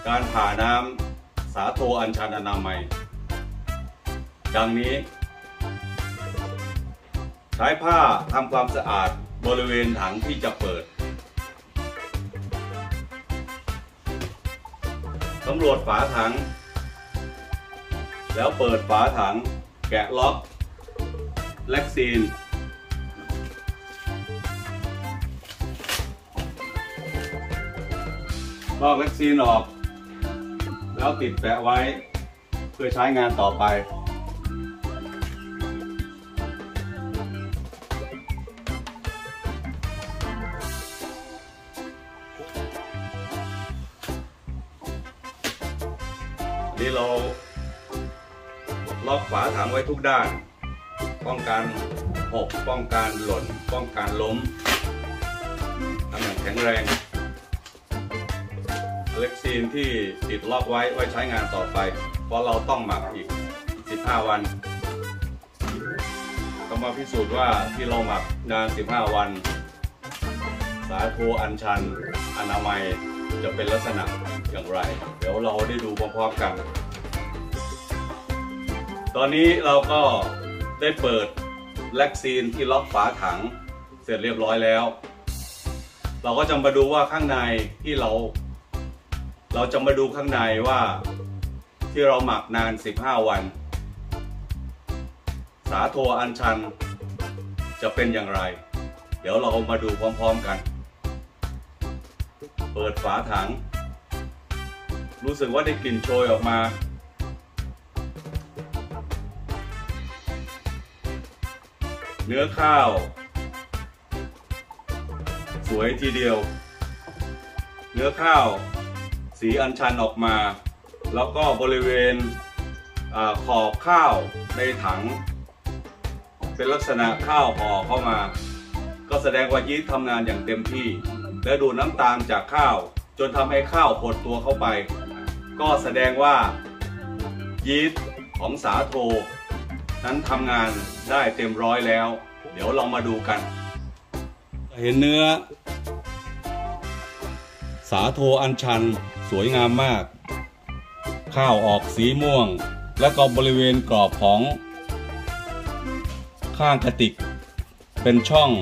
การผ่าน้ำสาโทอัญชันอนามัยดังนี้ใช้ผ้าทำความสะอาดบริเวณถังที่จะเปิดสำรวจฝาถังแล้วเปิดฝาถังแกะล็อกแล็กซีนลอกแล็กซีนออกแล้วติดแปะไว้เพื่อใช้งานต่อไปนี่เราล็อกฝาถังไว้ทุกด้านป้องกันหกป้องกันหล่นป้องกันล้มทำอย่างแข็งแรงเล็กซีนที่ติดล็อกไว้ใช้งานต่อไปเพราะเราต้องหมักอีก15 วันก็มาพิสูจน์ว่าที่เราหมักนาน15 วันสาโทอัญชันอนามัยจะเป็นลักษณะอย่างไรเดี๋ยวเราได้ดูพร้อมๆกันตอนนี้เราก็ได้เปิดแล็กซีนที่ล็อกฝาถังเสร็จเรียบร้อยแล้วเราก็จะมาดูว่าข้างในที่เราจะมาดูข้างในว่าที่เราหมักนาน15 วันสาโทอัญชันจะเป็นอย่างไรเดี๋ยวเรามาดูพร้อมๆกันเปิดฝาถังรู้สึกว่าได้กลิ่นโชยออกมาเนื้อข้าวสวยทีเดียวเนื้อข้าวสีอัญชันออกมาแล้วก็บริเวณขอบข้าวในถังเป็นลักษณะข้าวห่อเข้ามาก็แสดงว่ายีสต์ทำงานอย่างเต็มที่และดูดน้ำตาลจากข้าวจนทำให้ข้าวหดตัวเข้าไปก็แสดงว่ายีสต์ของสาโทนั้นทำงานได้เต็มร้อยแล้วเดี๋ยวเรามาดูกันเห็นเนื้อสาโทอัญชันสวยงามมากข้าวออกสีม่วงและก็บริเวณกรอบของข้างกระติกเป็นช่อง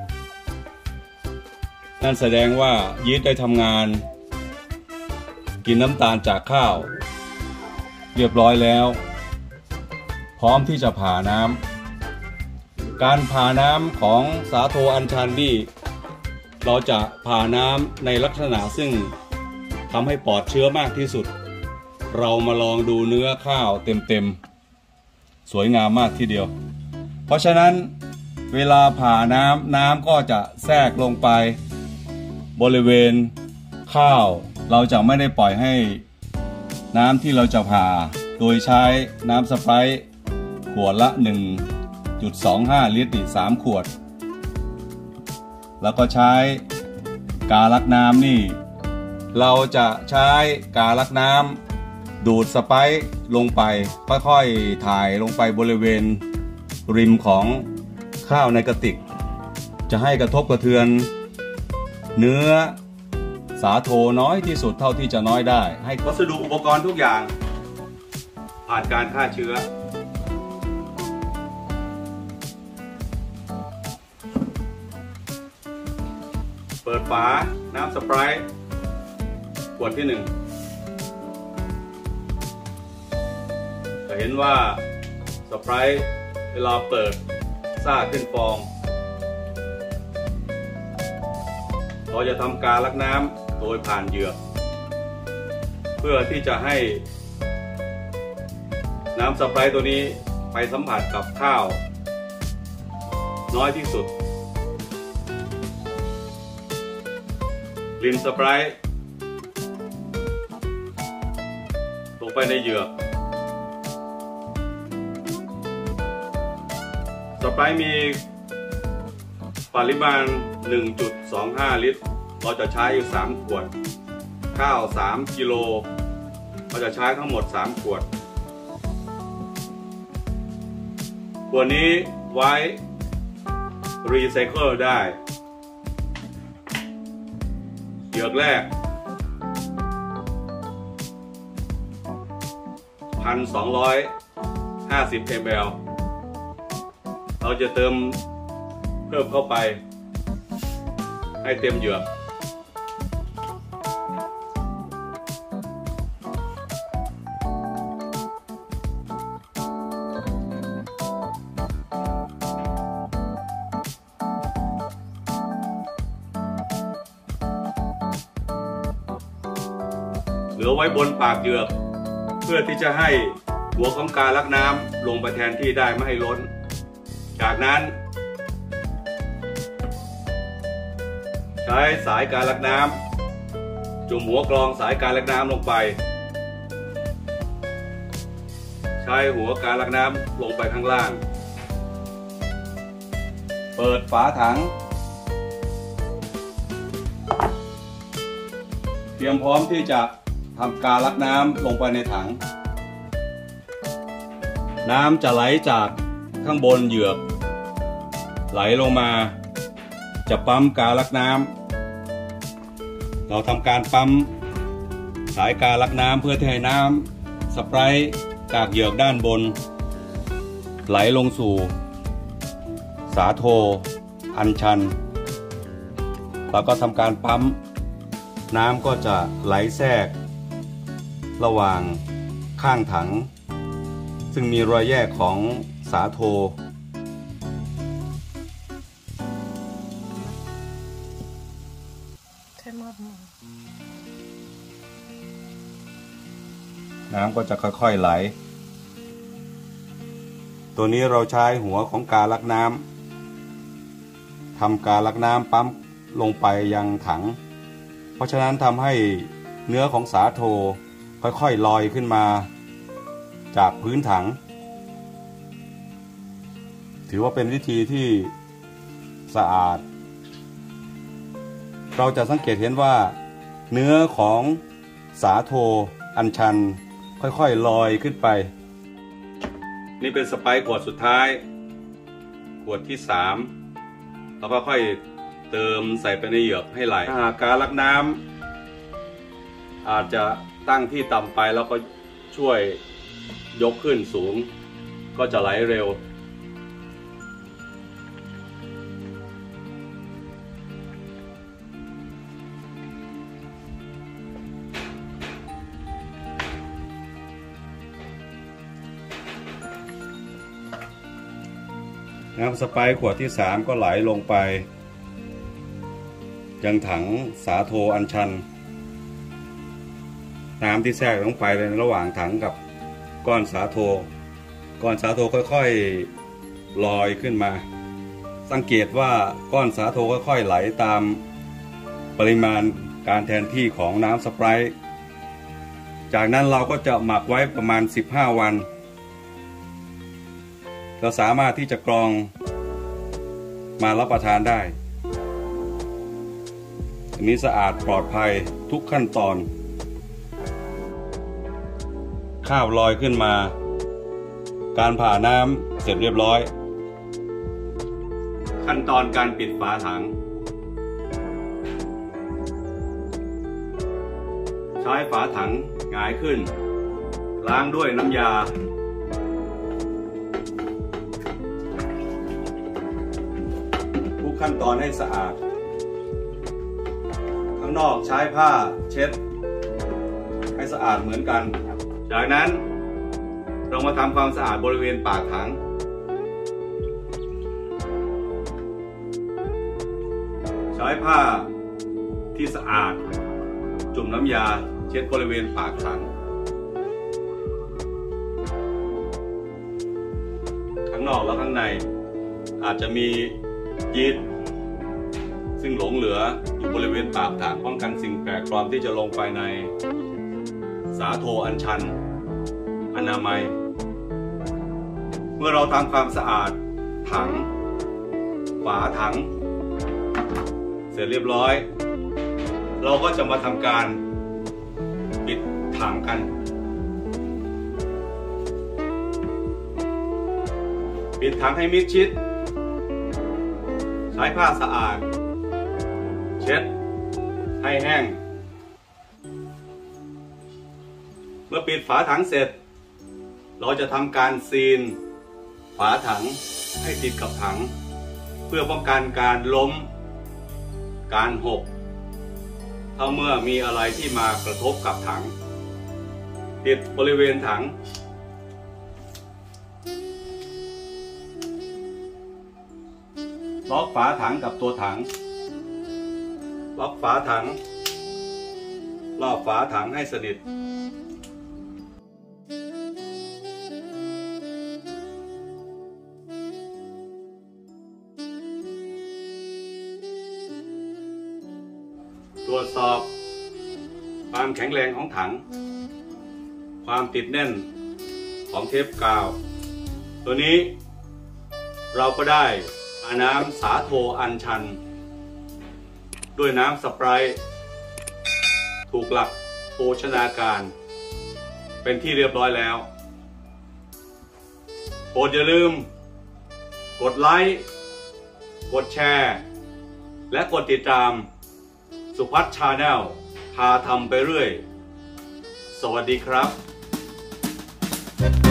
นั่นแสดงว่ายีสต์ได้ทำงานกินน้ำตาลจากข้าวเรียบร้อยแล้วพร้อมที่จะผ่าน้ำการผ่าน้ำของสาโทอัญชันนี่เราจะผ่าน้ำในลักษณะซึ่งทำให้ปลอดเชื้อมากที่สุดเรามาลองดูเนื้อข้าวเต็มๆสวยงามมากทีเดียวเพราะฉะนั้นเวลาผ่าน้ำก็จะแทรกลงไปบริเวณข้าวเราจะไม่ได้ปล่อยให้น้ำที่เราจะผ่าโดยใช้น้ำสไปร์ขวดละ 1.25 ลิตรอีก3 ขวดแล้วก็ใช้กาลักน้ำนี่เราจะใช้กาลักน้ำดูดสไปร์ลงไปค่อยๆถ่ายลงไปบริเวณริมของข้าวในกระติกจะให้กระทบกระเทือนเนื้อสาโทน้อยที่สุดเท่าที่จะน้อยได้ให้วัสดุอุปกรณ์ทุกอย่างผ่านการฆ่าเชื้อเปิดฝาน้ำสไปร์ขวดที่ 1จะเห็นว่าสไปร์เวลาเปิดซ่าขึ้นฟองเราจะทำการลักน้ำโดยผ่านเหยือกเพื่อที่จะให้น้ำสไปร์ตัวนี้ไปสัมผัสกับข้าวน้อยที่สุดรินสไปร์ลงไปในเหยือกสไปร์มีปริมาณ 1.25 ลิตรเราจะใช้อยู่3 ขวดข้าว3 กิโลเราจะใช้ทั้งหมด3 ขวดขวดนี้ไว้รีไซเคิลได้เหยือกแรก 1,250 ml เราจะเติมเพิ่มเข้าไปให้เต็มเหยือกเหลือไว้บนปากเหยือกเพื่อที่จะให้หัวของกาลักน้ำลงไปแทนที่ได้ไม่ให้ล้นจากนั้นใช้สายกาลักน้ำจุ่มหัวกรองสายกาลักน้ำลงไปใช้หัวกาลักน้ำลงไปข้างล่างเปิดฝาถังเตรียมพร้อมที่จะทำกาลักน้ำลงไปในถังน้ำจะไหลจากข้างบนเหยือกไหลลงมาจะปั๊มกาลักน้ำเราทำการปั๊มสายกาลักน้ำเพื่อให้น้ำสไปรท์จากเหยือกด้านบนไหลลงสู่สาโทอัญชันแล้วก็ทำการปั๊มน้ำก็จะไหลแทรกระหว่างข้างถังซึ่งมีรอยแยกของสาโทน้ำก็จะค่อยๆไหลตัวนี้เราใช้หัวของกาลักน้ำทำกาลักน้ำปั๊มลงไปยังถังเพราะฉะนั้นทำให้เนื้อของสาโทค่อยๆลอยขึ้นมาจากพื้นถังถือว่าเป็นวิธีที่สะอาดเราจะสังเกตเห็นว่าเนื้อของสาโทอัญชันค่อยๆลอยขึ้นไปนี่เป็นสไปร์ขวดสุดท้ายขวดที่3เราก็ค่อยเติมใส่ไปในเหยือกให้ไหลถ้าหากกาลักน้ำอาจจะตั้งที่ต่ำไปแล้วก็ช่วยยกขึ้นสูงก็จะไหลเร็วน้ำสไปร์ขวดที่3ก็ไหลลงไปยังถังสาโทอัญชันน้ำที่แทรกลงไปในระหว่างถังกับก้อนสาโทค่อยๆลอยขึ้นมาสังเกตว่าก้อนสาโทค่อยๆไหลตามปริมาณการแทนที่ของน้ำสไปร์จากนั้นเราก็จะหมักไว้ประมาณ15 วันเราสามารถที่จะกรองมารับประทานได้อันนี้สะอาดปลอดภัยทุกขั้นตอนข้าวลอยขึ้นมาการผ่าน้ำเสร็จเรียบร้อยขั้นตอนการปิดฝาถังใช้ฝาถังหงายขึ้นล้างด้วยน้ำยาทุกขั้นตอนให้สะอาดข้างนอกใช้ผ้าเช็ดให้สะอาดเหมือนกันจากนั้นเรามาทำความสะอาดบริเวณปากถังใช้ผ้าที่สะอาดจุ่มน้ำยาเช็ดบริเวณปากถังข้างนอกและข้างในอาจจะมียีสต์ซึ่งหลงเหลืออยู่บริเวณปากถังป้องกันสิ่งแปลกปลอมที่จะลงไปในสาโทอัญชันอนามัยเมื่อเราทำความสะอาดถังฝาถังเสร็จเรียบร้อยเราก็จะมาทำการปิดถังกันปิดถังให้มิดชิดใช้ผ้าสะอาดเช็ดให้แห้งเมื่อปิดฝาถังเสร็จเราจะทำการซีนฝาถังให้ติดกับถังเพื่อป้องกันการล้มการหกถ้าเมื่อมีอะไรที่มากระทบกับถังติดบริเวณถังล็อกฝาถังกับตัวถังล็อกฝาถังรอบฝาถังให้สนิทตรวจสอบความแข็งแรงของถังความติดแน่นของเทปกาวตัวนี้เราก็ได้น้ำสาโทอัญชันด้วยน้ำสไปร์ถูกหลักโภชนาการเป็นที่เรียบร้อยแล้วโปรดอย่าลืมกดไลค์กดแชร์และกดติดตามสุพัฒน์ชาแนลพาทำไปเรื่อยสวัสดีครับ